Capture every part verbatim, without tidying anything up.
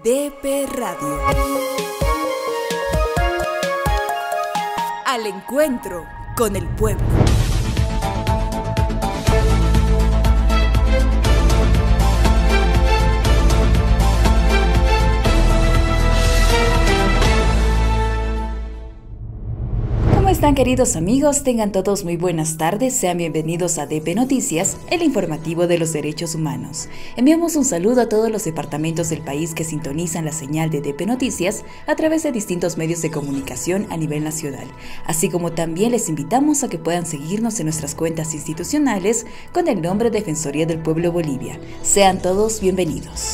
D P Radio. Al encuentro con el pueblo. ¿Cómo están, queridos amigos? Tengan todos muy buenas tardes, sean bienvenidos a D P Noticias, el informativo de los derechos humanos. Enviamos un saludo a todos los departamentos del país que sintonizan la señal de D P Noticias a través de distintos medios de comunicación a nivel nacional, así como también les invitamos a que puedan seguirnos en nuestras cuentas institucionales con el nombre Defensoría del Pueblo Bolivia. Sean todos bienvenidos.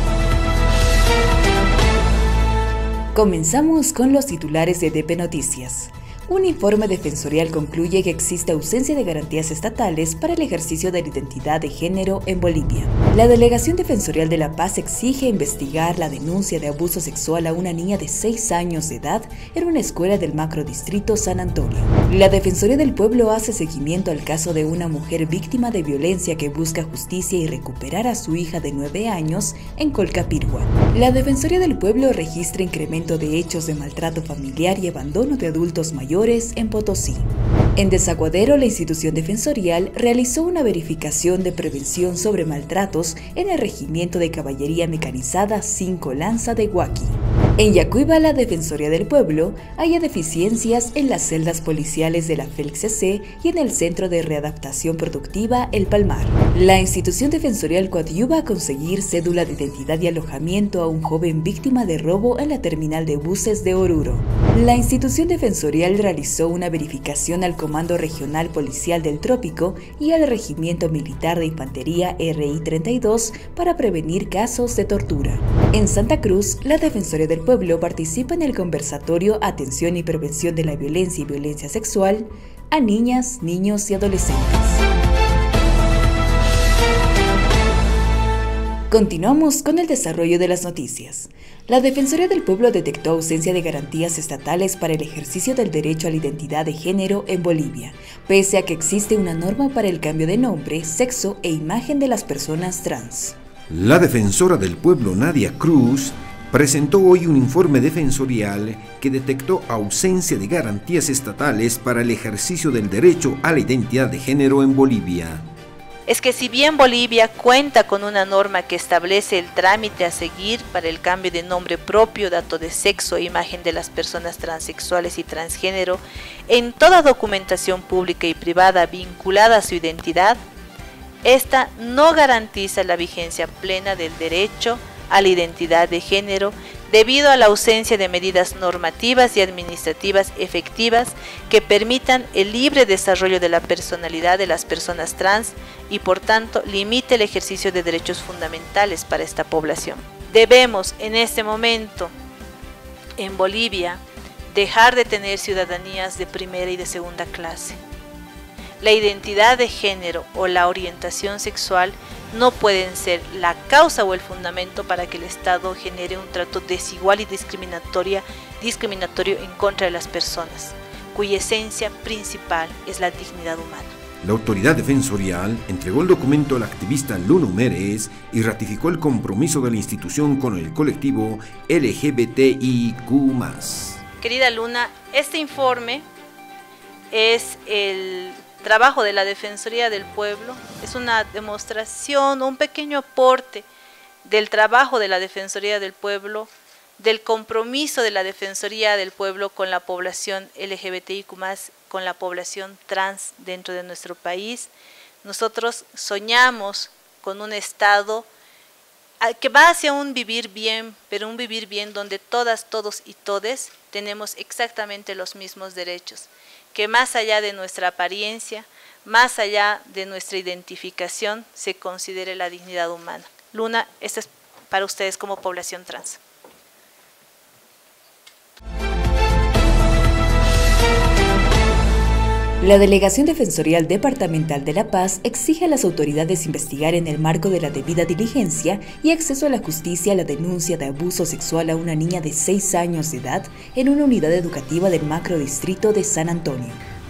Comenzamos con los titulares de D P Noticias. Un informe defensorial concluye que existe ausencia de garantías estatales para el ejercicio de la identidad de género en Bolivia. La Delegación Defensorial de La Paz exige investigar la denuncia de abuso sexual a una niña de seis años de edad en una escuela del macrodistrito San Antonio. La Defensoría del Pueblo hace seguimiento al caso de una mujer víctima de violencia que busca justicia y recuperar a su hija de nueve años en Colcapirgua. La Defensoría del Pueblo registra incremento de hechos de maltrato familiar y abandono de adultos mayores en Potosí. En Desaguadero, la institución defensorial realizó una verificación de prevención sobre maltratos en el Regimiento de Caballería Mecanizada cinco Lanza de Huaki. En Yacuiba, la Defensoría del Pueblo halla deficiencias en las celdas policiales de la F E L C C y en el Centro de Readaptación Productiva El Palmar. La institución defensorial coadyuva a conseguir cédula de identidad y alojamiento a un joven víctima de robo en la terminal de buses de Oruro. La institución defensorial realizó una verificación al Comando Regional Policial del Trópico y al Regimiento Militar de Infantería R I treinta y dos para prevenir casos de tortura. En Santa Cruz, la Defensoría del Pueblo participa en el conversatorio Atención y Prevención de la Violencia y Violencia Sexual a niñas, niños y adolescentes. Continuamos con el desarrollo de las noticias. La Defensoría del Pueblo detectó ausencia de garantías estatales para el ejercicio del derecho a la identidad de género en Bolivia, pese a que existe una norma para el cambio de nombre, sexo e imagen de las personas trans. La defensora del pueblo, Nadia Cruz, presentó hoy un informe defensorial que detectó ausencia de garantías estatales para el ejercicio del derecho a la identidad de género en Bolivia. Es que si bien Bolivia cuenta con una norma que establece el trámite a seguir para el cambio de nombre propio, dato de sexo e imagen de las personas transexuales y transgénero en toda documentación pública y privada vinculada a su identidad, esta no garantiza la vigencia plena del derecho a la identidad de género debido a la ausencia de medidas normativas y administrativas efectivas que permitan el libre desarrollo de la personalidad de las personas trans y por tanto limite el ejercicio de derechos fundamentales para esta población. Debemos en este momento en Bolivia dejar de tener ciudadanías de primera y de segunda clase. La identidad de género o la orientación sexual no pueden ser la causa o el fundamento para que el Estado genere un trato desigual y discriminatoria, discriminatorio en contra de las personas, cuya esencia principal es la dignidad humana. La autoridad defensorial entregó el documento al activista Luna Humérez y ratificó el compromiso de la institución con el colectivo L G B T I Q más. Querida Luna, este informe es el trabajo de la Defensoría del Pueblo, es una demostración, un pequeño aporte del trabajo de la Defensoría del Pueblo, del compromiso de la Defensoría del Pueblo con la población L G B T I Q más, con la población trans dentro de nuestro país. Nosotros soñamos con un Estado que va hacia un vivir bien, pero un vivir bien donde todas, todos y todes tenemos exactamente los mismos derechos, que más allá de nuestra apariencia, más allá de nuestra identificación, se considere la dignidad humana. Luna, esto es para ustedes como población trans. La Delegación Defensorial Departamental de La Paz exige a las autoridades investigar en el marco de la debida diligencia y acceso a la justicia la denuncia de abuso sexual a una niña de seis años de edad en una unidad educativa del macrodistrito de San Antonio.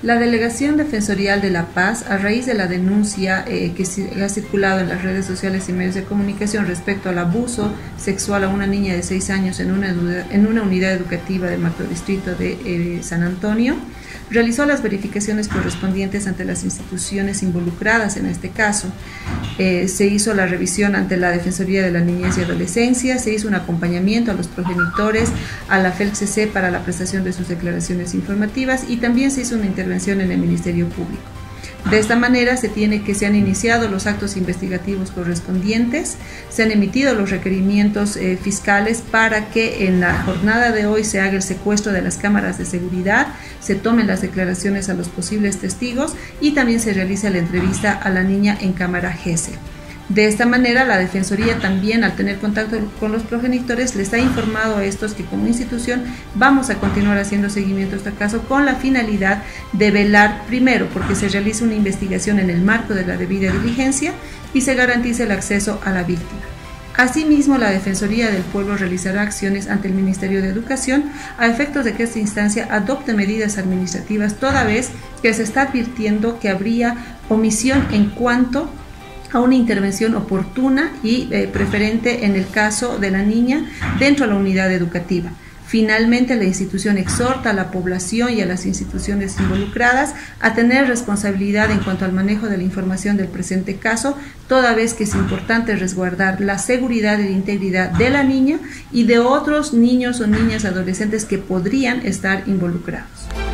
La Delegación Defensorial de la Paz, a raíz de la denuncia eh, que ha circulado en las redes sociales y medios de comunicación respecto al abuso sexual a una niña de seis años en una, en una unidad educativa del macrodistrito de eh, San Antonio, realizó las verificaciones correspondientes ante las instituciones involucradas en este caso. Eh, se hizo la revisión ante la Defensoría de la Niñez y Adolescencia, se hizo un acompañamiento a los progenitores, a la F E L C C para la prestación de sus declaraciones informativas y también se hizo una intervención en el Ministerio Público. De esta manera se tiene que se han iniciado los actos investigativos correspondientes, se han emitido los requerimientos eh, fiscales para que en la jornada de hoy se haga el secuestro de las cámaras de seguridad, se tomen las declaraciones a los posibles testigos y también se realice la entrevista a la niña en cámara Gesell. De esta manera, la Defensoría también, al tener contacto con los progenitores, les ha informado a estos que como institución vamos a continuar haciendo seguimiento a este caso con la finalidad de velar, primero, porque se realice una investigación en el marco de la debida diligencia y se garantice el acceso a la víctima. Asimismo, la Defensoría del Pueblo realizará acciones ante el Ministerio de Educación a efectos de que esta instancia adopte medidas administrativas, toda vez que se está advirtiendo que habría omisión en cuanto a una intervención oportuna y eh, preferente en el caso de la niña dentro de la unidad educativa. Finalmente, la institución exhorta a la población y a las instituciones involucradas a tener responsabilidad en cuanto al manejo de la información del presente caso, toda vez que es importante resguardar la seguridad y la integridad de la niña y de otros niños o niñas adolescentes que podrían estar involucrados.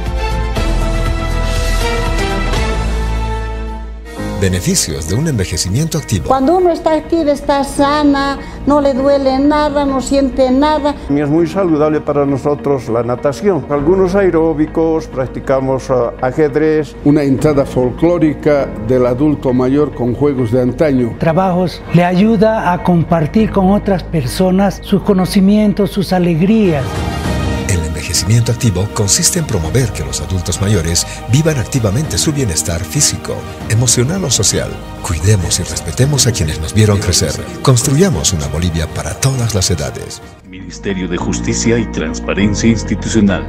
Beneficios de un envejecimiento activo. Cuando uno está activo, está sana, no le duele nada, no siente nada. Es muy saludable para nosotros la natación. Algunos aeróbicos, practicamos uh, ajedrez. Una entrada folclórica del adulto mayor con juegos de antaño. Trabajos le ayuda a compartir con otras personas sus conocimientos, sus alegrías. El envejecimiento activo consiste en promover que los adultos mayores vivan activamente su bienestar físico, emocional o social. Cuidemos y respetemos a quienes nos vieron crecer. Construyamos una Bolivia para todas las edades. Ministerio de Justicia y Transparencia Institucional.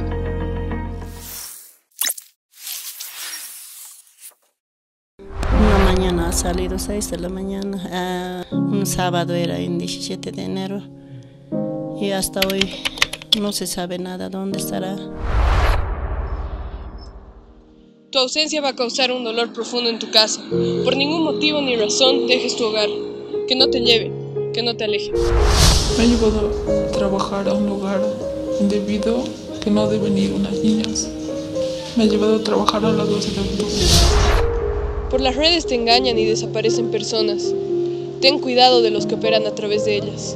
Una mañana ha salido seis de la mañana. Uh, un sábado era en diecisiete de enero. Y hasta hoy no se sabe nada dónde estará. Tu ausencia va a causar un dolor profundo en tu casa. Por ningún motivo ni razón dejes tu hogar. Que no te lleven, que no te alejen. Me ha llevado a trabajar a un lugar indebido que no deben ir unas niñas. Me ha llevado a trabajar a las doce de octubre. Por las redes te engañan y desaparecen personas. Ten cuidado de los que operan a través de ellas.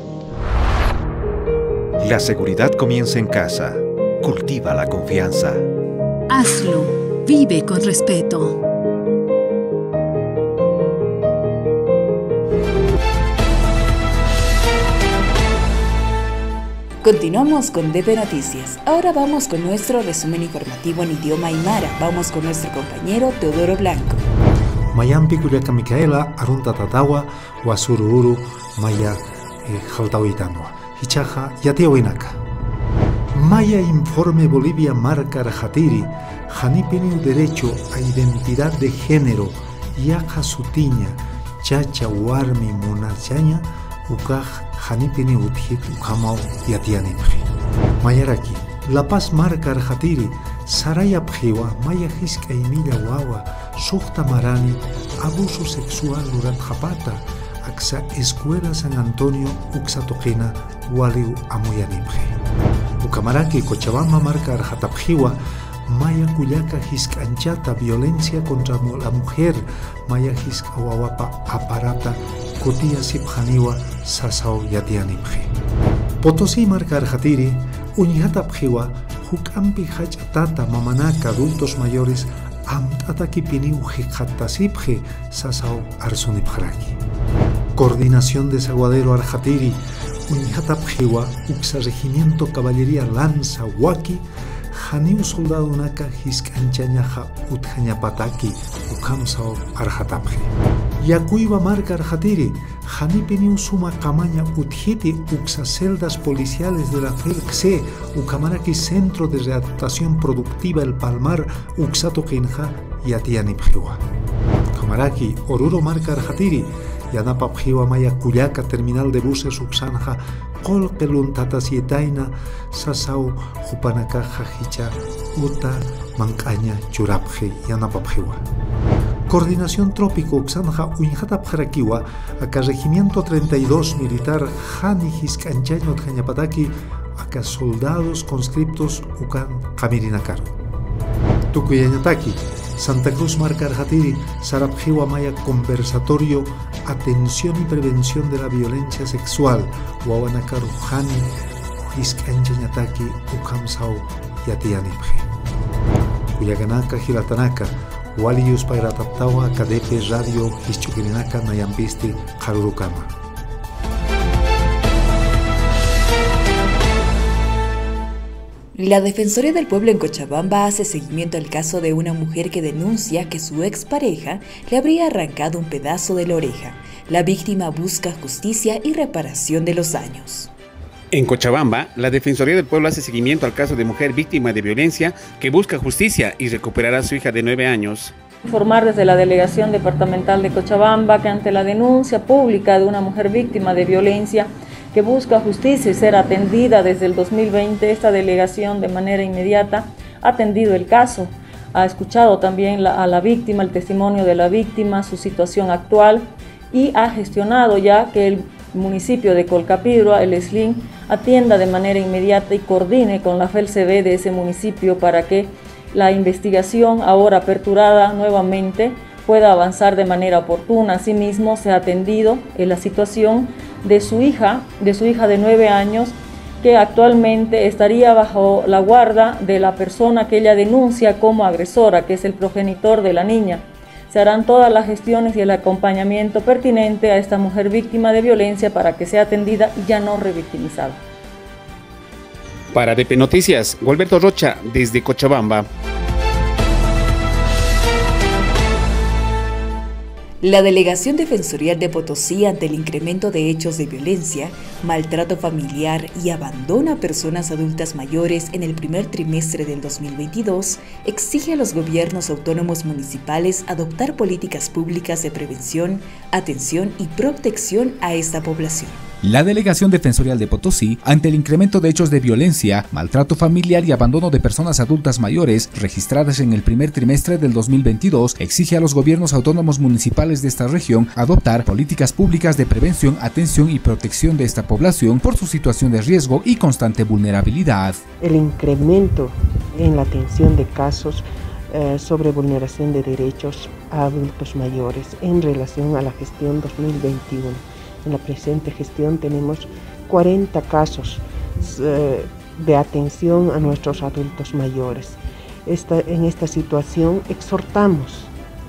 La seguridad comienza en casa. Cultiva la confianza. Hazlo. Vive con respeto. Continuamos con D P Noticias. Ahora vamos con nuestro resumen informativo en idioma aymara. Vamos con nuestro compañero Teodoro Blanco. Mayampi Kuliaka Micaela, Arunta Tatawa, Wasururu, Maya Jaltawitanwa. Hichaja Yatiawinaka. Maya Informe Bolivia Marca Rajatiri, Janipini derecho a identidad de género, Yaja Sutiña, Chacha Warmi Monachaña, Ukaj Janipini Uthit Ukamau Yatianimji. Mayaraki, La Paz Marca Rajatiri, Saraya Pjiwa, Maya Hiska Emila Wawa, Sukta Marani, abuso sexual durante Japata, Axa Escuela San Antonio, Uxatoquina, Waliu Amuyanimji. Ucamaraki, Cochabamba Marca Arjatapjiwa, Maya Cuyaca Hiscanchata, violencia contra la mujer, Maya Hiskawawapa Aparata, Cotia Sipjaniwa, Sasao Yatianimji. Potosí Marca Arjatiri, Uñatapjiwa, Hukampi Hachatata, Mamanaka, adultos mayores, Amtata Kipiniu Hijatasipje, Sasao Arsunipjaraki. Coordinación de Desaguadero Arjatiri, Uñatapjiwa, Uxa Regimiento Caballería Lanza Huaki, Janiu Soldado Naka Hiscanchañaja Utjañapataki, Ukamsao Arjatapje. Yacuiba Marca Arjatiri, Hanipeniu suma camaña utjiti uxa celdas policiales de la F E L C E ucamaraki Centro de Readaptación Productiva El Palmar uxato kinja yatianipjiwa. Kamaraki Oruro Marca Arjatiri yanapapjiwa maya Cuyaca Terminal de Buses uxanja Kolkelun tatasietaina sasau jupanaka jajicha uta mancaña churapje yanapapjiwa. Coordinación Trópico Uxanja Uinjata Pjarakiwa, acá Regimiento treinta y dos Militar Jani Hiscanchaño Tjañapataki, acá soldados conscriptos Ucan Jamirinakar. Tucuyañataki, Santa Cruz Marca Arjatiri, Sarapjiwa Maya Conversatorio, Atención y Prevención de la Violencia Sexual, Huawanakar Jani Hiscanchañataki Ukamsao Yatianipje. Kuyaganaka Hilatanaka, Waliyus Pairataptawa K D P Radio Hischukirinaka Nayampisti Harurukama. La Defensoría del Pueblo en Cochabamba hace seguimiento al caso de una mujer que denuncia que su expareja le habría arrancado un pedazo de la oreja. La víctima busca justicia y reparación de los daños. En Cochabamba, la Defensoría del Pueblo hace seguimiento al caso de mujer víctima de violencia que busca justicia y recuperar a su hija de nueve años. Informar desde la Delegación Departamental de Cochabamba que ante la denuncia pública de una mujer víctima de violencia que busca justicia y ser atendida desde el dos mil veinte, esta delegación de manera inmediata ha atendido el caso, ha escuchado también la, a la víctima, el testimonio de la víctima, su situación actual y ha gestionado ya que el municipio de Colcapirua, el S L I N, atienda de manera inmediata y coordine con la F E L C B de ese municipio para que la investigación, ahora aperturada nuevamente, pueda avanzar de manera oportuna. Asimismo, se ha atendido en la situación de su hija, de su hija de nueve años, que actualmente estaría bajo la guarda de la persona que ella denuncia como agresora, que es el progenitor de la niña. Se harán todas las gestiones y el acompañamiento pertinente a esta mujer víctima de violencia para que sea atendida y ya no revictimizada. Para D P Noticias, Gualberto Rocha, desde Cochabamba. La Delegación Defensorial de Potosí, ante el incremento de hechos de violencia, maltrato familiar y abandono a personas adultas mayores en el primer trimestre del dos mil veintidós, exige a los gobiernos autónomos municipales adoptar políticas públicas de prevención, atención y protección a esta población. La Delegación Defensorial de Potosí, ante el incremento de hechos de violencia, maltrato familiar y abandono de personas adultas mayores registradas en el primer trimestre del dos mil veintidós, exige a los gobiernos autónomos municipales de esta región adoptar políticas públicas de prevención, atención y protección de esta población por su situación de riesgo y constante vulnerabilidad. El incremento en la atención de casos eh, sobre vulneración de derechos a adultos mayores en relación a la gestión dos mil veintiuno. En la presente gestión tenemos cuarenta casos eh, de atención a nuestros adultos mayores. Esta, en esta situación exhortamos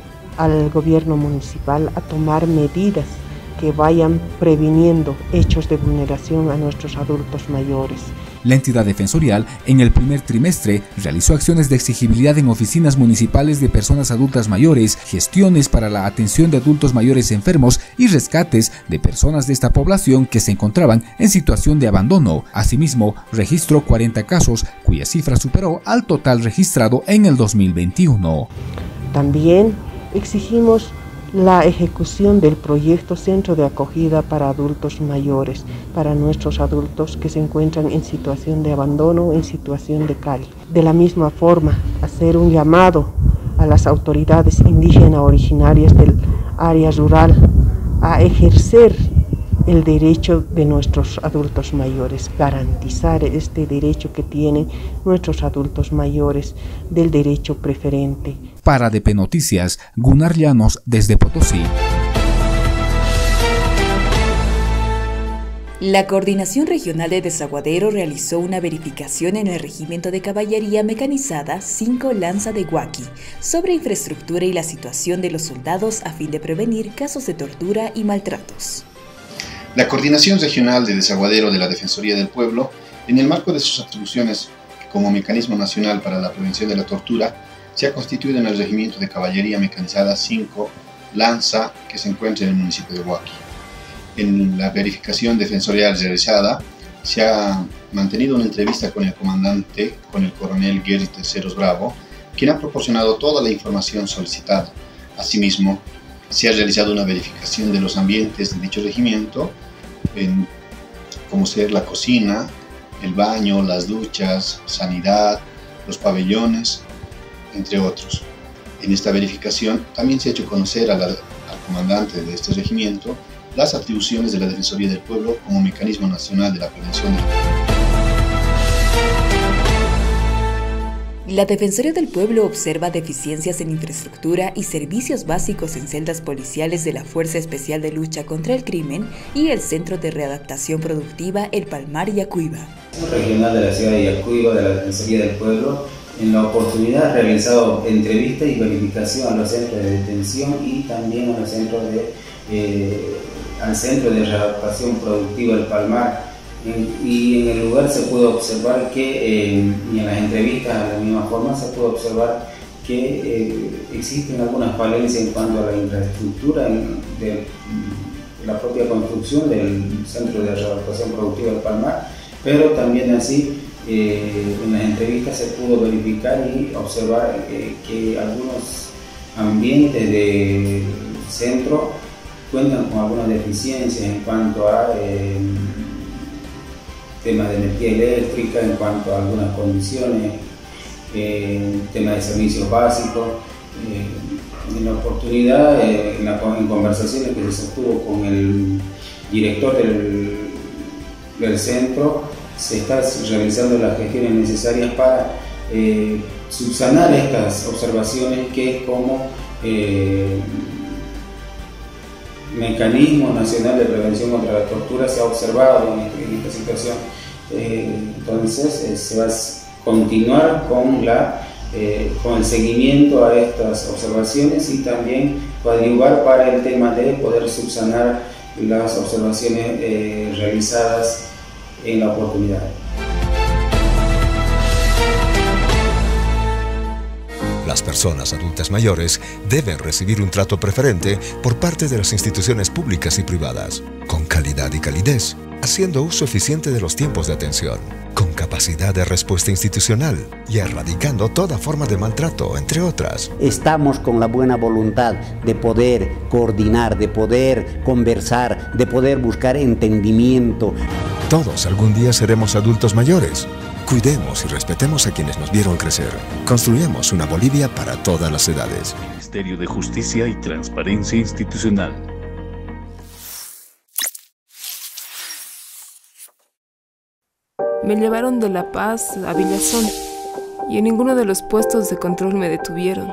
al gobierno municipal a tomar medidas que vayan previniendo hechos de vulneración a nuestros adultos mayores. La entidad defensorial, en el primer trimestre, realizó acciones de exigibilidad en oficinas municipales de personas adultas mayores, gestiones para la atención de adultos mayores enfermos y rescates de personas de esta población que se encontraban en situación de abandono. Asimismo, registró cuarenta casos, cuya cifra superó al total registrado en el dos mil veintiuno. También exigimos la ejecución del proyecto Centro de Acogida para Adultos Mayores, para nuestros adultos que se encuentran en situación de abandono o en situación de calle. De la misma forma, hacer un llamado a las autoridades indígenas originarias del área rural a ejercer el derecho de nuestros adultos mayores, garantizar este derecho que tienen nuestros adultos mayores del derecho preferente. Para D P Noticias, Gunnar Llanos desde Potosí. La Coordinación Regional de Desaguadero realizó una verificación en el Regimiento de Caballería Mecanizada cinco Lanza de Huaki sobre infraestructura y la situación de los soldados a fin de prevenir casos de tortura y maltratos. La Coordinación Regional de Desaguadero de la Defensoría del Pueblo, en el marco de sus atribuciones como Mecanismo Nacional para la Prevención de la Tortura, se ha constituido en el Regimiento de Caballería Mecanizada cinco Lanza, que se encuentra en el municipio de Huaki. en la verificación defensorial realizada, se ha mantenido una entrevista con el comandante, con el coronel Gary Terceros Bravo, quien ha proporcionado toda la información solicitada. Asimismo, se ha realizado una verificación de los ambientes de dicho regimiento, en, como ser la cocina, el baño, las duchas, sanidad, los pabellones, entre otros. En esta verificación también se ha hecho conocer a la, al comandante de este regimiento las atribuciones de la Defensoría del Pueblo como mecanismo nacional de la prevención de la La Defensoría del Pueblo observa deficiencias en infraestructura y servicios básicos en celdas policiales de la Fuerza Especial de Lucha contra el Crimen y el Centro de Readaptación Productiva El Palmar, Yacuiba. El regional de la ciudad de Yacuiba de la Defensoría del Pueblo, en la oportunidad ha realizado entrevistas y verificación a los centros de detención y también a los centros de, eh, al Centro de Readaptación Productiva El Palmar. Y en el lugar se puede observar que, eh, y en las entrevistas de la misma forma, se puede observar que eh, existen algunas falencias en cuanto a la infraestructura en, de, de la propia construcción del Centro de Readaptación Productiva del Palmar, pero también así eh, en las entrevistas se pudo verificar y observar eh, que algunos ambientes del centro cuentan con algunas deficiencias en cuanto a eh, temas de energía eléctrica, en cuanto a algunas condiciones, eh, temas de servicios básicos. Eh, en la oportunidad, eh, en, la, en conversaciones que se sostuvo con el director del, del centro, se están realizando las gestiones necesarias para eh, subsanar estas observaciones que como eh, mecanismo nacional de prevención contra la tortura se ha observado en, en esta situación. Eh, entonces eh, se va a continuar con, la, eh, con el seguimiento a estas observaciones y también coadyuvar para el tema de poder subsanar las observaciones eh, realizadas en la oportunidad. Las personas adultas mayores deben recibir un trato preferente por parte de las instituciones públicas y privadas, con calidad y calidez, haciendo uso eficiente de los tiempos de atención, con capacidad de respuesta institucional y erradicando toda forma de maltrato, entre otras. Estamos con la buena voluntad de poder coordinar, de poder conversar, de poder buscar entendimiento. Todos algún día seremos adultos mayores. Cuidemos y respetemos a quienes nos vieron crecer. Construyamos una Bolivia para todas las edades. Ministerio de Justicia y Transparencia Institucional. Me llevaron de La Paz a Villazón y en ninguno de los puestos de control me detuvieron.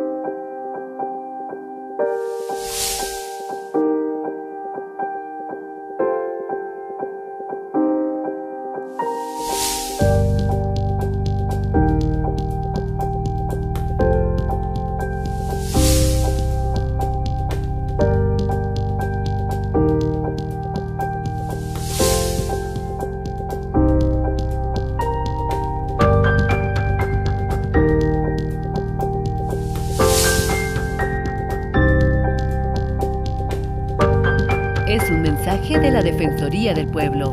Es un mensaje de la Defensoría del Pueblo.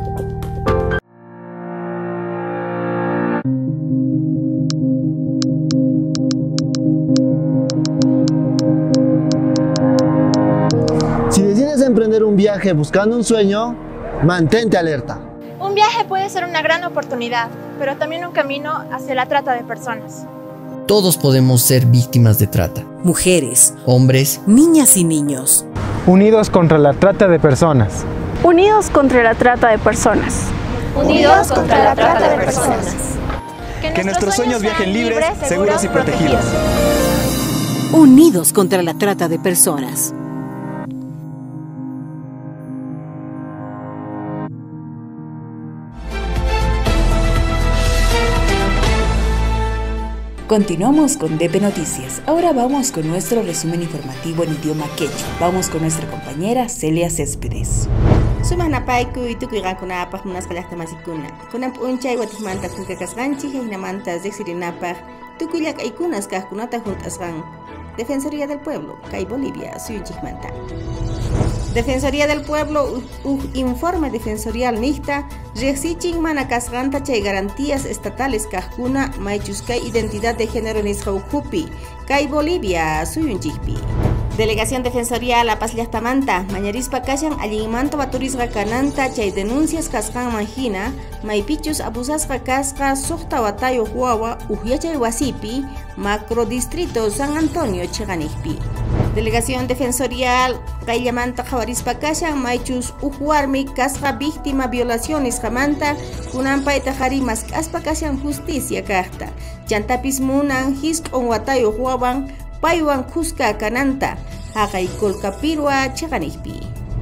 Si decides emprender un viaje buscando un sueño, mantente alerta. Un viaje puede ser una gran oportunidad, pero también un camino hacia la trata de personas. Todos podemos ser víctimas de trata. Mujeres, hombres, niñas y niños. Unidos contra la trata de personas. Unidos contra la trata de personas. Unidos contra la trata de personas. Que, que nuestros sueños viajen libres, seguros y protegidos. Unidos contra la trata de personas. Continuamos con D P Noticias. Ahora vamos con nuestro resumen informativo en idioma quechua. Vamos con nuestra compañera Celia Céspedes. Sumanapayku y tukuigakunapaj munasqallaqtamasikuna. Kunap unchay watijmanta kunkakasqanchik hinamanta zexirinapaj tukullak aykunas kajkunata juntasqan. Defensoría del Pueblo, Kay Bolivia, suyunchikmanta. Defensoría del Pueblo, uh, informe defensorial nihta, rexichin mana kasganta chay garantías estatales kajkuna, maichuskay identidad de género nisjaujupi, kay Bolivia, suyunchikpi. Delegación Defensorial La Paz Llaqtamanta, mañarispa kashan allinmanto baturisqa kananta chay denuncias kasqan manhina, maypichus abusasqa kasqa suqta watayuq wawa uhyachay wasipi, macrodistrito San Antonio chiqanijpi. Delegación Defensorial Qayllamanta qawarispa kashan maychus uhuarmi kasqa víctima violaciones qamanta kunanpay tajari mask'aspa kashan justicia kaqta, chantapis munan hisq'un watayuq wawan paywan kuska kananta, haqay kolkapirwa chiqanijpi.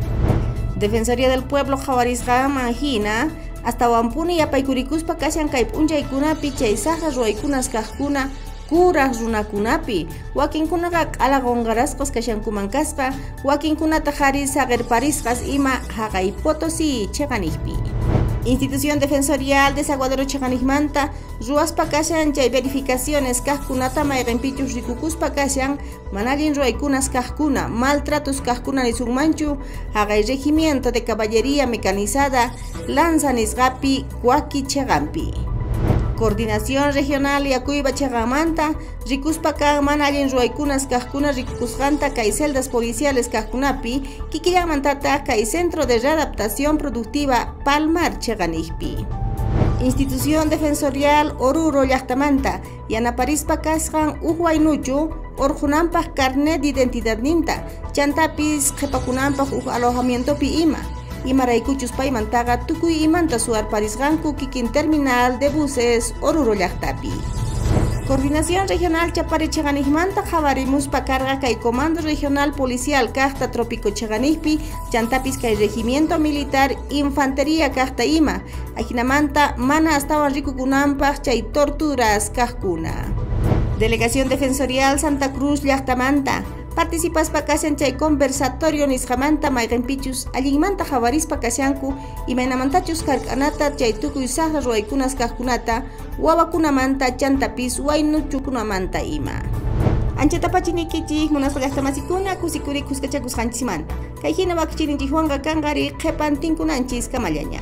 Defensoría del Pueblo qawarisqa manhina, hasta wampuni yapaykuricuspa kashan kay p'unchaykunapi chay saqa ruwaykunas kaqkuna kuraq runakunapi, wakinkunaqa q'ala qonqarasqas kashankuman kasqa, wakinkunata qhari saqirparisqas ima haqay Potosí chiqanijpi. Institución Defensorial Desaguadero chiqanijmanta, ruwaspa kashan chay verificaciones kaqkunata mayqinpichus rikukuspa kashan, manallin ruwaykunas kaqkuna, maltratos kaqkuna nisunmanchu, haqay regimiento de caballería mecanizada, lanza nisqapi waki chiqanpi. Coordinación Regional Yakuyba chiqanmanta, rikuspa kan manallin ruwaykunas kaqkuna rikukusqanta kay celdas policiales kaqkunapi, kikillanmantata kay Centro de Readaptación Productiva Palmar chiqanijpi. Institución Defensorial Oruro Llaqtamanta, yanaparispa kasqan uhuaynuchu, orjunanpaq carnet de identidad ninta, chantapis qhipakunanpaq uj alojamientopi ima. Imaraykuchus paymantaqa tukuy imanta suwarparisqanku kikin terminal de buses Oruro llaqtapi. Coordinación Regional Chapare chiqanijmanta qhawarimuspa karqa kay Comando Regional Policial kaqta Trópico chiqanijpi, chantapis kay Regimiento Militar Infantería kaqta ima, ajinamanta mana astawan rikukunanpaq chay torturas kaqkuna. Delegación Defensorial Santa Cruz llaqtamanta, participaspa kashan chay conversatorio nisqamanta mayqinpichus allinmanta qawarispa kashanku imaynamantachus kark'anata chay tukuy saqa ruwaykunas kaqkunata wawakunamanta chantapis waynuchukunamanta ima. Anchata pachinikichik munasqa llaqtamasikuna kusikuri kuskachakusqanchikmanta, kay hina wakichirinchikwanqa kanqari qhipantinkunanchis kamallaña.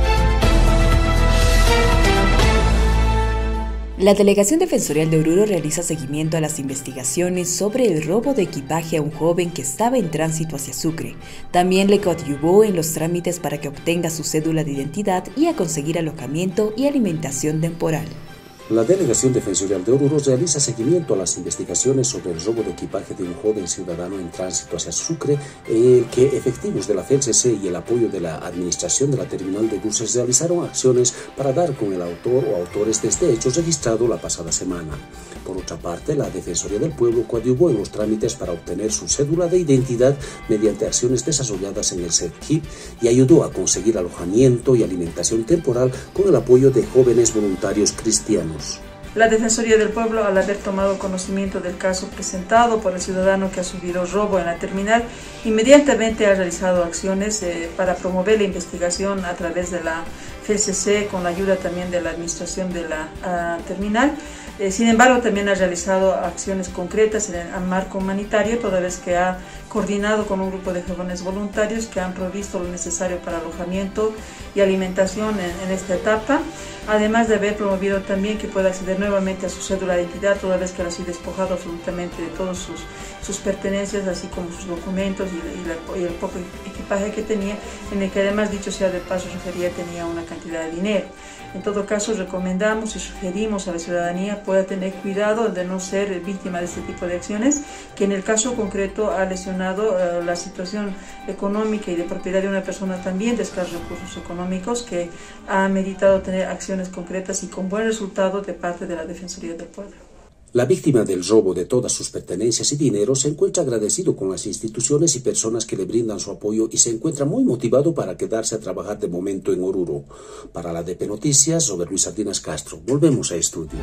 La Delegación Defensorial de Oruro realiza seguimiento a las investigaciones sobre el robo de equipaje a un joven que estaba en tránsito hacia Sucre. También le coadyuvó en los trámites para que obtenga su cédula de identidad y a conseguir alojamiento y alimentación temporal. La Delegación Defensorial de Oruro realiza seguimiento a las investigaciones sobre el robo de equipaje de un joven ciudadano en tránsito hacia Sucre, en el que efectivos de la F E L C C y el apoyo de la Administración de la Terminal de Buses realizaron acciones para dar con el autor o autores de este hecho registrado la pasada semana. Por otra parte, la Defensoría del Pueblo coadyuvó en los trámites para obtener su cédula de identidad mediante acciones desarrolladas en el C E T G I P y ayudó a conseguir alojamiento y alimentación temporal con el apoyo de jóvenes voluntarios cristianos. La Defensoría del Pueblo, al haber tomado conocimiento del caso presentado por el ciudadano que ha sufrido robo en la terminal, inmediatamente ha realizado acciones eh, para promover la investigación a través de la F E L C C, con la ayuda también de la administración de la uh, terminal. Eh, sin embargo, también ha realizado acciones concretas en el marco humanitario, toda vez que ha coordinado con un grupo de jóvenes voluntarios que han provisto lo necesario para alojamiento y alimentación en, en esta etapa, además de haber promovido también que pueda acceder nuevamente a su cédula de identidad, toda vez que ha sido despojado absolutamente de todas sus, sus pertenencias, así como sus documentos y, y, la, y el poco equipaje que tenía, en el que además, dicho sea de paso, refería tenía una cantidad de dinero. En todo caso, recomendamos y sugerimos a la ciudadanía pueda tener cuidado de no ser víctima de este tipo de acciones, que en el caso concreto ha lesionado uh, la situación económica y de propiedad de una persona también de escasos recursos económicos, que ha meditado tener acciones concretas y con buen resultado de parte de la Defensoría del Pueblo. La víctima del robo de todas sus pertenencias y dinero se encuentra agradecido con las instituciones y personas que le brindan su apoyo y se encuentra muy motivado para quedarse a trabajar de momento en Oruro. Para la D P Noticias, Robert Luis Sardinas Castro. Volvemos a estudios.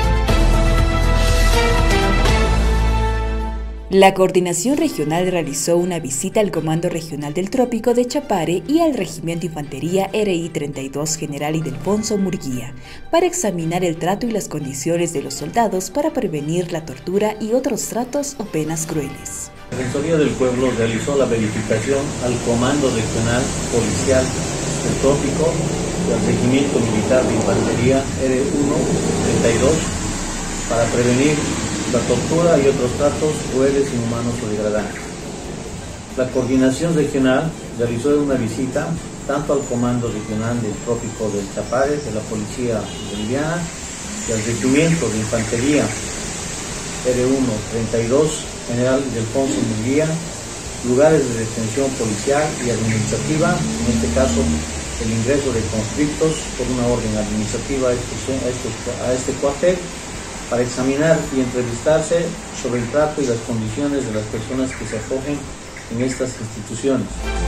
La Coordinación Regional realizó una visita al Comando Regional del Trópico de Chapare y al Regimiento Infantería R I treinta y dos General Ildefonso Murguía para examinar el trato y las condiciones de los soldados para prevenir la tortura y otros tratos o penas crueles. La Defensoría del Pueblo realizó la verificación al Comando Regional Policial del Trópico del Regimiento Militar de Infantería R uno treinta y dos para prevenir la tortura y otros tratos crueles, inhumanos o degradantes. La Coordinación Regional realizó una visita tanto al Comando Regional del Trópico del Chapare de la Policía Boliviana y al Regimiento de Infantería R uno treinta y dos General Ildefonso Munguía, lugares de detención policial y administrativa, en este caso el ingreso de conscriptos por una orden administrativa a este, a este, a este cuartel, para examinar y entrevistarse sobre el trato y las condiciones de las personas que se acogen en estas instituciones.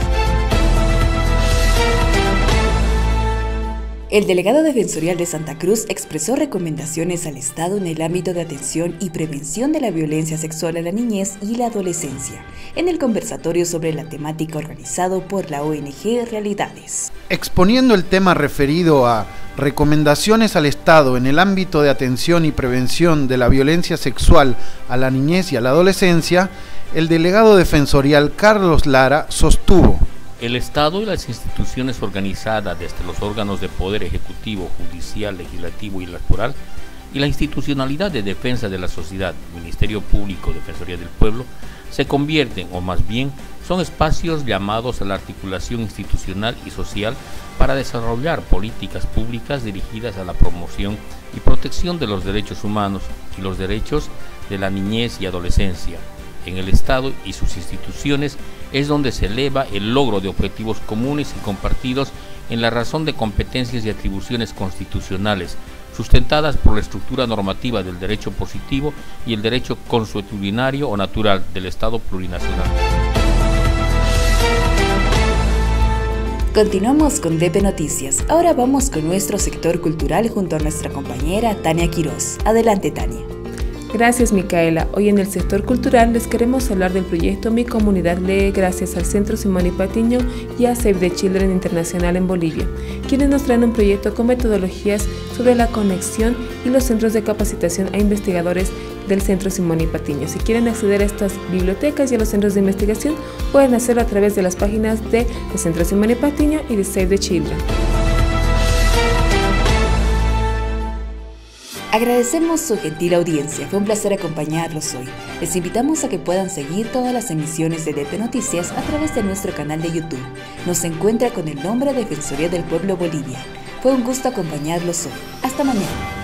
El delegado defensorial de Santa Cruz expresó recomendaciones al Estado en el ámbito de atención y prevención de la violencia sexual a la niñez y la adolescencia, en el conversatorio sobre la temática organizado por la O N G Realidades. Exponiendo el tema referido a recomendaciones al Estado en el ámbito de atención y prevención de la violencia sexual a la niñez y a la adolescencia, el delegado defensorial Carlos Lara sostuvo: el Estado y las instituciones organizadas desde los órganos de poder ejecutivo, judicial, legislativo y electoral y la institucionalidad de defensa de la sociedad, Ministerio Público, Defensoría del Pueblo, se convierten, o más bien, son espacios llamados a la articulación institucional y social para desarrollar políticas públicas dirigidas a la promoción y protección de los derechos humanos y los derechos de la niñez y adolescencia. En el Estado y sus instituciones es donde se eleva el logro de objetivos comunes y compartidos en la razón de competencias y atribuciones constitucionales, sustentadas por la estructura normativa del derecho positivo y el derecho consuetudinario o natural del Estado plurinacional. Continuamos con D P Noticias. Ahora vamos con nuestro sector cultural junto a nuestra compañera Tania Quiroz. Adelante, Tania. Gracias, Micaela. Hoy en el sector cultural les queremos hablar del proyecto Mi Comunidad Lee, gracias al Centro Simón y Patiño y a Save the Children Internacional en Bolivia, quienes nos traen un proyecto con metodologías sobre la conexión y los centros de capacitación a investigadores del Centro Simón y Patiño. Si quieren acceder a estas bibliotecas y a los centros de investigación, pueden hacerlo a través de las páginas de el Centro Simón y Patiño y de Save the Children. Agradecemos su gentil audiencia, fue un placer acompañarlos hoy. Les invitamos a que puedan seguir todas las emisiones de D P Noticias a través de nuestro canal de YouTube. Nos encuentra con el nombre Defensoría del Pueblo Bolivia. Fue un gusto acompañarlos hoy. Hasta mañana.